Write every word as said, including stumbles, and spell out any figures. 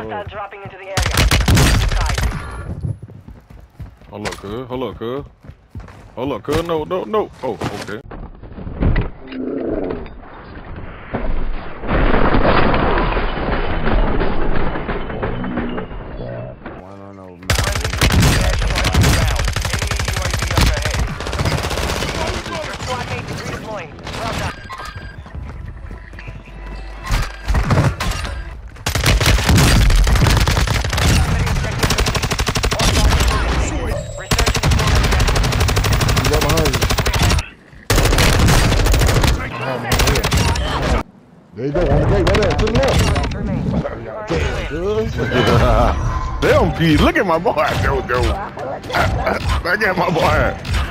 Hostile dropping into the area. Hold up, cuz. Hold up, cuz. Hold up, cuz. No, no, no. Oh, okay. There you go, on the gate, right there, to the left. Damn, Pete, look at my boy, Joe, Joe. Look at my boy.